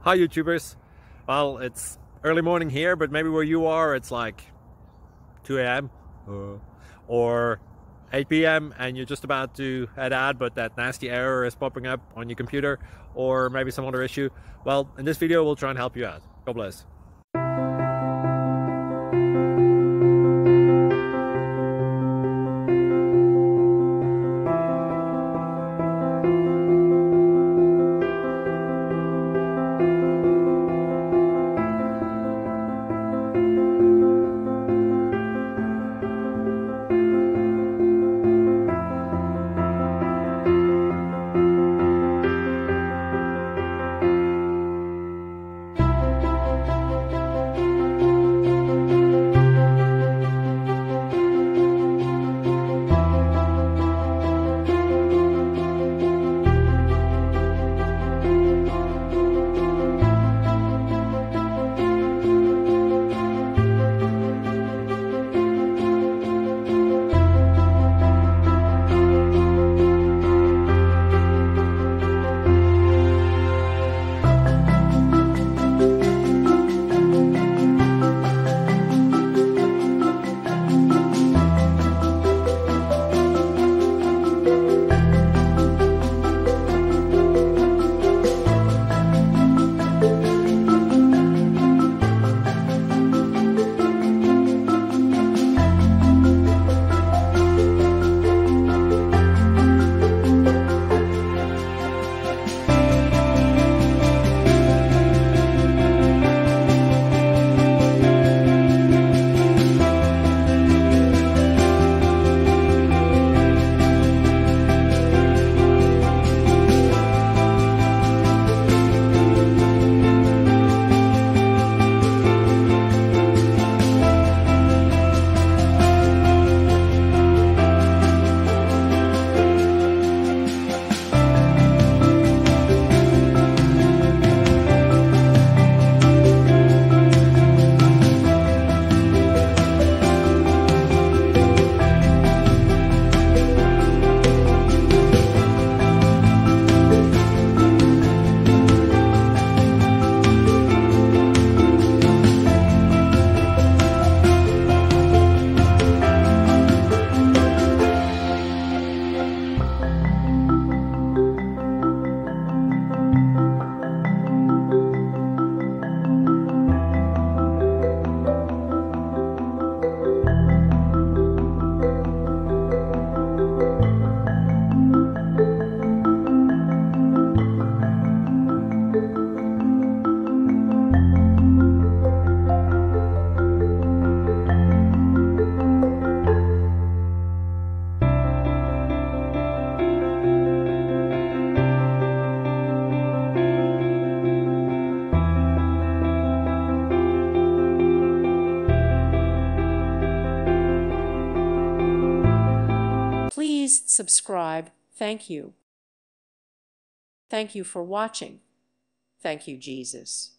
Hi YouTubers. Well, it's early morning here, but maybe where you are it's like 2 a.m. or 8 p.m. and you're just about to head out, but that nasty error is popping up on your computer, or maybe some other issue. Well, in this video we'll try and help you out. God bless. Please subscribe. Thank you. Thank you for watching. Thank you, Jesus.